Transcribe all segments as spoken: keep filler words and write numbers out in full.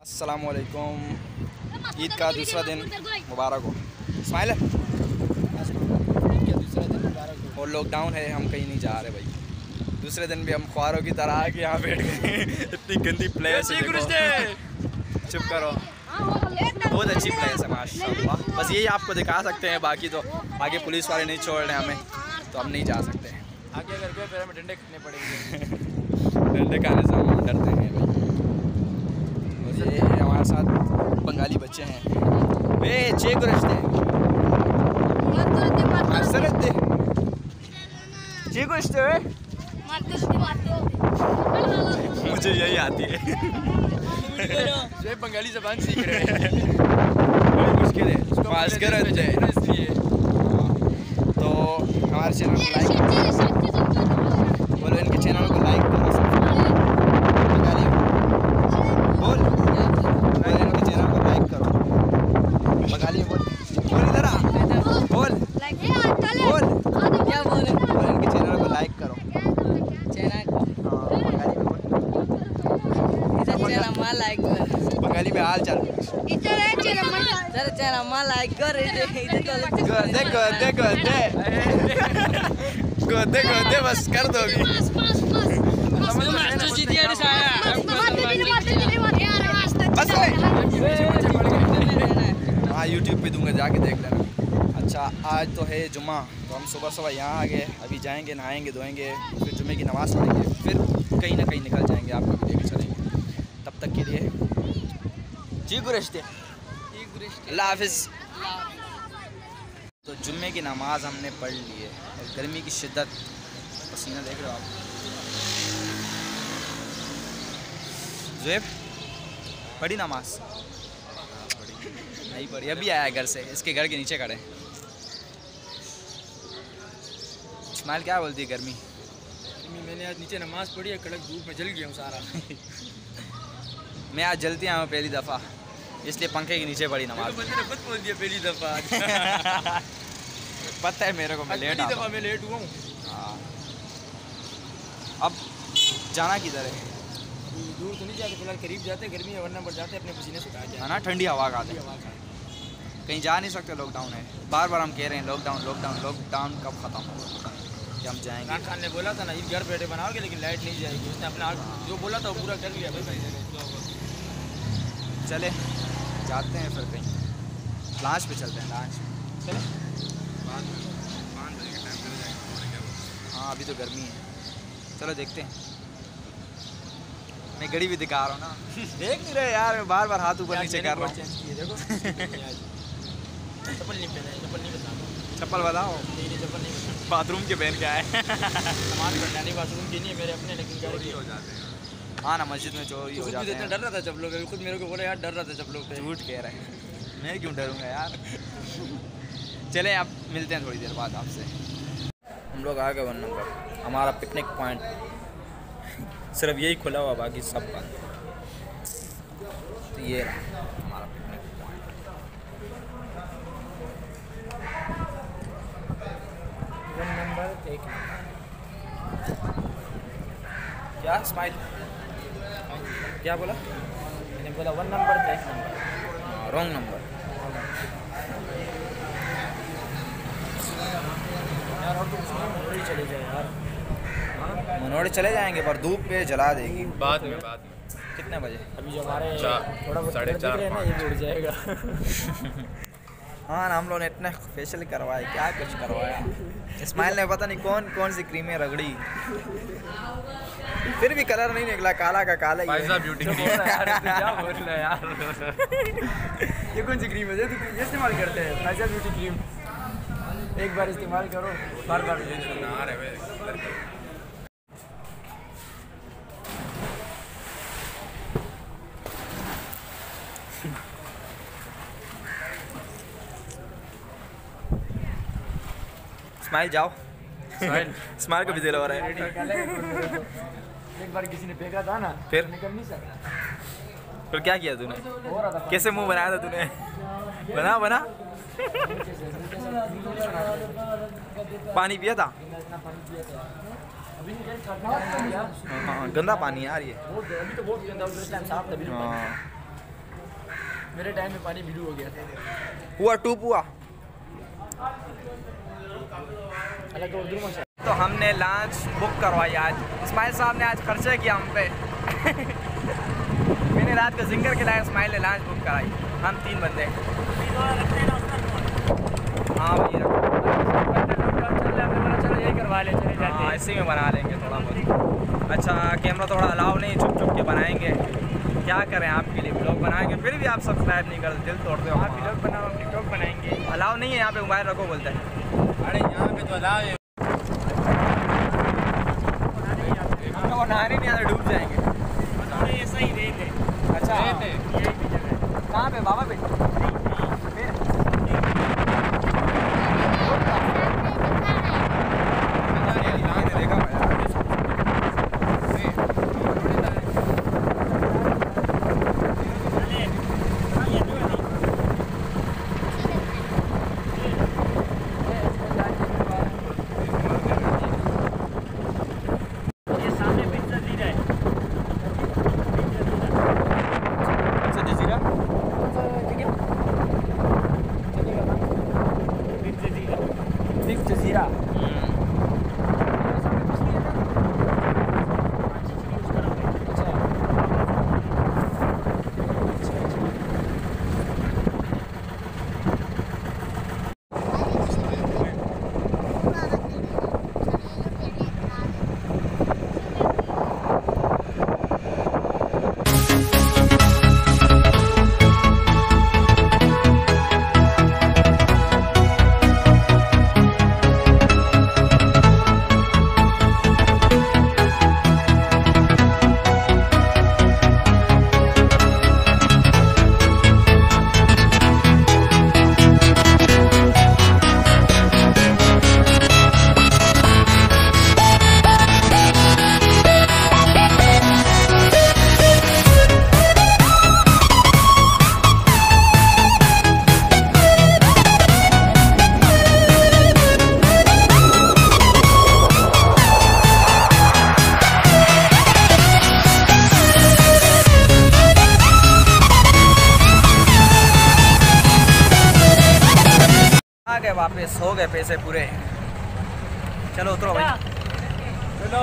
अस्सलामुअलैकुम। ईद का दूसरा दिन मुबारक हो। स्माइल है। ईद का दूसरा दिन मुबारक हो। और लॉकडाउन है, हम कहीं नहीं जा रहे भाई। दूसरे दिन भी हम ख्वारों की तरह आके यहाँ बैठ गए। इतनी गंदी प्लेस है। चुप करो। बहुत अच्छी प्लेस है माशाल्लाह। बस यही आपको दिखा सकते हैं, बाकी तो आगे पुलिस वाले नहीं छोड़ रहे हमें, तो हम नहीं जा सकते हैं। आगे अगर गए फिर हमें डंडे खाने पड़ेंगे। डंडे खाने से हम डरते हैं भाई। और ये हमारे साथ बंगाली बच्चे हैं। वे चे गुरश्ते मारते चे गुरश्ते मुझे यही आती है। ये बंगाली ज़बान सीख रहे हैं। मुश्किल है इसलिए। तो हमारे चैनल को लाइक बोलो, इनके चैनल को लाइक करो, बोल बोल इनके चैनल को लाइक करो। बंगाली में बोल बोल इधर आ बोल बोल क्या बोले बोल इनके चैनल को लाइक करो। चैनल बंगाली में बोल चैनल मा लाइक कर बंगाली में हाल चाल इधर चैनल चैनल मा लाइक कर इधर तो गोदे गोदे गोदे गोदे गोदे बस कर दोगी। हाँ यूट्यूब पे दूंगा, जाके देख लेना। अच्छा आज तो है जुम्मा, तो हम सुबह सुबह यहाँ आ गए। अभी जाएंगे, नहाएंगे धोएंगे, फिर जुम्मे की नमाज़ पढ़ेंगे, फिर कहीं ना कहीं निकल जाएंगे, आपको भी लेके चलेंगे। तब तक के लिए जी गुरश्ते अल्लाह हाफिज़। तो जुम्मे की नमाज़ हमने पढ़ ली है और गर्मी की शिद्दत, पसीना देख रहे हो आप। ज़ुएब पढ़ी नमाज? नहीं पढ़ी, अभी आया घर से, इसके घर के नीचे खड़े। इस्माइल क्या बोलती है गर्मी? गर्मी मैंने आज नीचे नमाज पढ़ी है, कड़क धूप में जल गया हूँ सारा। मैं आज जलती आया हूँ पहली दफ़ा, इसलिए पंखे के नीचे पड़ी नमाज। बंदे ने खुद बोल दिया पहली दफ़ा। पता है मेरे को, मैं लेट पहली दफ़ा मैं लेट हुआ हूँ। हाँ अब जाना किधर है? दूर तो नहीं जाते, फिलहाल करीब जाते, गर्मी है वरना बढ़ जाते अपने पसीने सुखा जाए। है ना, ठंडी हवा का आते, कहीं जा नहीं सकते, लॉकडाउन है। बार बार हम कह रहे हैं लॉकडाउन लॉकडाउन लॉकडाउन कब ख़त्म होगा कि हम जाएंगे। इमरान खान ने बोला था ना ईद घर बैठे बनाओगे लेकिन लाइट नहीं जाएगी, उसने अपना जो बोला था वो पूरा कर लिया भाई। चले जाते हैं फिर कहीं लांच पे चलते हैं। लांच चले, हाँ अभी तो गर्मी है, चलो देखते हैं। मैं घड़ी भी दिखा रहा हूँ ना, देख नहीं रहे यार, मैं बार बार हाथ ऊपर नीचे कर रहा हूँ। देखो चप्पल नहीं पहना, चप्पल नहीं बता, चप्पल बताओ। नहीं नहीं चप्पल नहीं बता। बाथरूम के पहन के आए। सामान करना नहीं, बाथरूम की नहीं है मेरे अपने, लेकिन चोरी हो जाते हैं। हाँ ना, मस्जिद में चोरी हो जाते हैं। इतना डर रहा था चप्पलों पे, खुद मेरे को बोला यार डर रहा था चप्पलों पे। झूठ कह रहे हैं, मैं क्यों डरूंगा यार। चले आप मिलते हैं थोड़ी देर बाद आपसे। हम लोग आ गए वन नंबर, हमारा पिकनिक पॉइंट। सिर्फ यही खुला हुआ, बाकी सब बंद। तो ये रहा हमारा पिकनिक पॉइंट। वन नंबर एक क्या स्माइल क्या बोला? मैंने बोला वन नंबर एक नंबर। रॉन्ग नंबर यार और तो उसमें ही चले जाए यार। मनोड़े चले जाएंगे पर धूप पे जला देगी। बाद में बाद में कितने बजे? अभी जो हमारे चार थोड़ा बहुत साढ़े दिख चार रहे हैं ना, ये उड़ जाएगा। हाँ ना, हम लोगों ने इतने फेशियल करवाए, क्या कुछ करवाया। इस्माइल ने पता नहीं कौन कौन सी क्रीमें रगड़ी, फिर भी कलर नहीं निकला, काला का काला ही है। ब्यूटी क्या बोल रहा है यार। ये कौन सी क्रीम है जो ये इस्तेमाल करते हैं? फाइजा ब्यूटी क्रीम, एक बार इस्तेमाल करो बार बार। स्माइल जाओ, स्माइल को भी दिल हो रहा है। एक बार किसी ने फेंका था ना, फिर निकल नहीं सकता। फिर क्या किया तूने? हो रहा था कैसे मुंह बनाया था तूने? बना बना पानी पिया था? हाँ गंदा पानी यार ये। अभी तो बहुत गंदा, उस टाइम साफ था। हाँ मेरे टाइम में पानी ब्लू हो गया था। पुआ टू पुआ। अलग उर्दू में। तो हमने लंच बुक करवाई आज। इस्माइल साहब ने आज खर्चे किया हम पे। मैंने रात को जिंगर खिलाया, इस्माइल ने लंच बुक कराई। हम तीन बंदे। हाँ भैया चलो यही करवा ले, चले जाते हाँ इसी में बना लेंगे थोड़ा बहुत। अच्छा कैमरा थोड़ा अलाउ नहीं, छुप छुप के बनाएंगे। क्या करें आपके लिए ब्लॉग बनाएंगे, फिर भी आप सब्सक्राइब नहीं करते, दिल तोड़ते हो। आप ब्लॉग बनाओ, टिकटॉक बनाएंगे। अलाउ नहीं है यहाँ पे, मोबाइल रखो बोलते हैं। अरे यहाँ पे तो अलाउ है। वो नहाने नहीं आते, डूब जाएंगे। ये सही रेत है। अच्छा रेत है, यही भी जगह है। कहाँ पे बाबा पे? वापस हो गए पैसे पूरे। चलो उतरो भाई, चलो।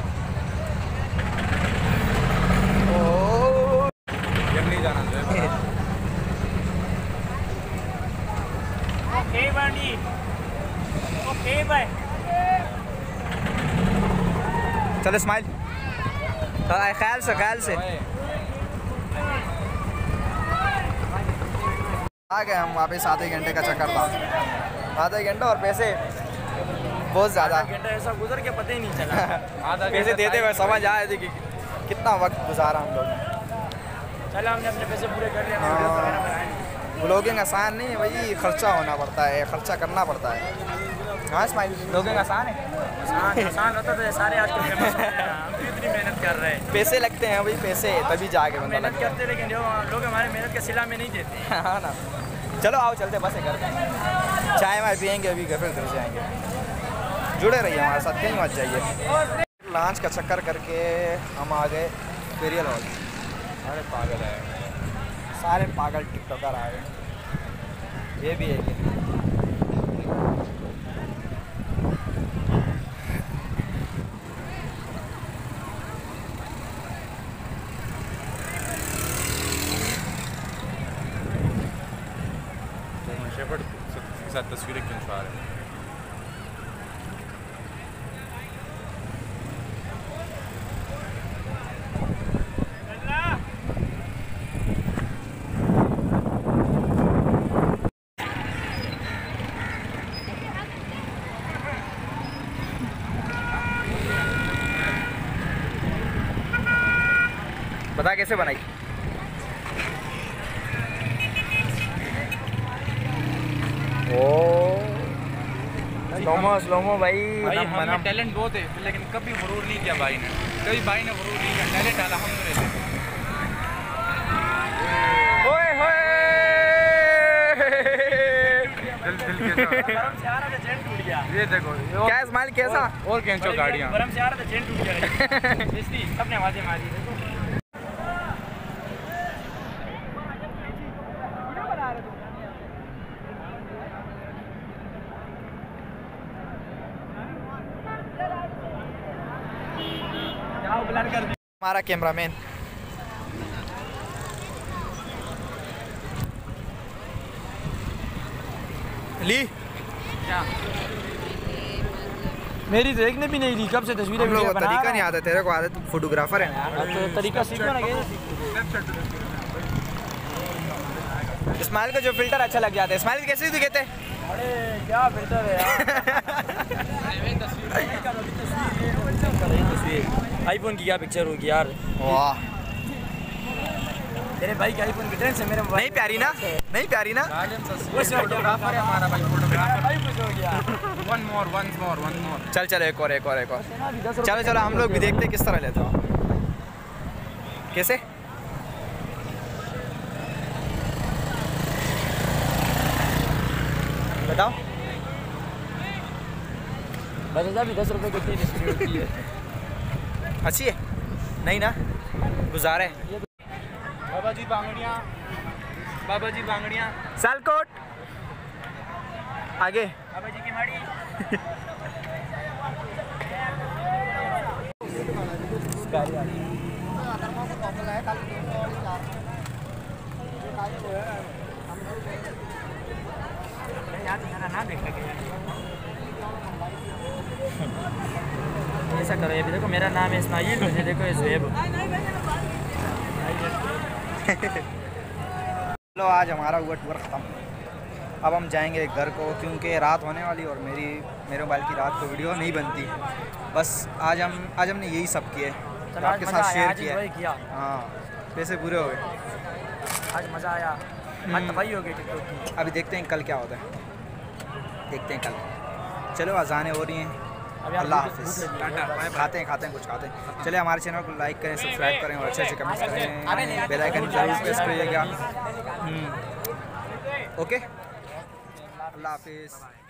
ओ जल्दी जाना है। ओके बंडी, ओके बाय। चलो स्माइल, ख्याल से ख्याल से। आ गए हम वापस। आधे घंटे का चक्कर था, आधा घंटा और पैसे बहुत ज़्यादा। घंटा ऐसा गुजर के पता ही नहीं चला। आधा पैसे देते हुए समझ आए थे कि कितना वक्त गुजारा हम लोग। चलो हमने अपने पैसे पूरे कर लिए। ब्लॉगिंग आसान नहीं है भाई, खर्चा होना पड़ता है, खर्चा करना पड़ता है। हाँ स्माइल, ब्लॉगिंग आसान है? आसान आसान होता तो सारे आजकल फेमस हो गए। हम भी इतनी मेहनत कर रहे हैं। पैसे लगते हैं भाई, पैसे तभी जाके बंदा मेहनत लगता है। करते, लेकिन जो लोग हमारे मेहनत के सिला में नहीं देते। हाँ ना। चलो आओ चलते बस है, करते चाय वाय पियेंगे, अभी घर फिर घर जाएंगे। जुड़े रहिए हमारे साथ, कहीं मत जाइए। लॉन्च का चक्कर करके हम आ गए पेरियल हॉल। अरे पागल है, सारे पागल टिकटॉकर आ गए। ये भी है शेफर्ड के साथ तस्वीरें क्यों छुपा रहे हैं? बता कैसे बनाई? ओ स्लोमो स्लोमो भाई, भाई नम हमें नम। टैलेंट बहुत है, लेकिन कभी गुरूर नहीं किया भाई ने। कभी भाई ने गुरूर नहीं किया, टैलेंट अल्हम्दुलिल्लाह। ओए होए दिल दिल के साथ। बरम से आ रहा था, चेन टूट गया। ये देखो क्या स्माइल कैसा? और, और कैंचो गाड़ियाँ। बरम से आ रहा था, चेन टूट गया। इसलिए सबने आवाजें मारी। देखो हमारा कैमरामैन ली क्या मेरी तो देखने भी नहीं ली, कब से तस्वीरें हम लोग को बना तरीका रहा नहीं आता, तेरे को आदत, फोटोग्राफर है ना यार। तो तरीका सीखो ना। इस्माइल को जो फिल्टर अच्छा लग जाता है। इस्माइल कैसे तू कहते हैं? अरे क्या फिल्टर है यार। आईफोन की क्या पिक्चर होगी यार। वाह तेरे भाई के आईफोन की ट्रेंड से मेरे नहीं प्यारी ना, नहीं प्यारी ना। फोटोग्राफर है हमारा भाई, photographer. One more one more one more चल चल एक और एक और एक और चलो चलो हम लोग भी देखते हैं किस तरह लेते हो। कैसे बताओ। बस अभी दस रुपए की तीन स्प्रे होती है। अच्छी है नहीं ना, गुजारे। बाबा जी बांगड़ियाँ, बाबा जी बांगड़ियाँ, सालकोट आगे। बाबा जी की माड़ी। ऐसा करो, ये भी देखो मेरा नाम है इस्माइल, मुझे देखो ये ज़ुएब। चलो आज हमारा हुआ टूर ख़त्म। अब हम जाएंगे घर को क्योंकि रात होने वाली और मेरी मेरे मोबाइल की रात को वीडियो नहीं बनती। बस आज हम आज हमने यही सब किए, आपके साथ शेयर किया। किया हाँ पैसे पूरे हो गए। आज मज़ा आया। आज तबाही हो गई टिकटॉक की। अभी देखते हैं कल क्या होता है, देखते हैं कल। चलो अजानें हो रही हैं। अल्लाह हाफिज़। खाते हैं खाते हैं कुछ खाते हैं। चलिए हमारे चैनल को लाइक करें, सब्सक्राइब करें और अच्छे अच्छे कमेंट्स करें, बेल आइकन जरूर प्रेस करिएगा। ओके अल्लाह हाफिज़।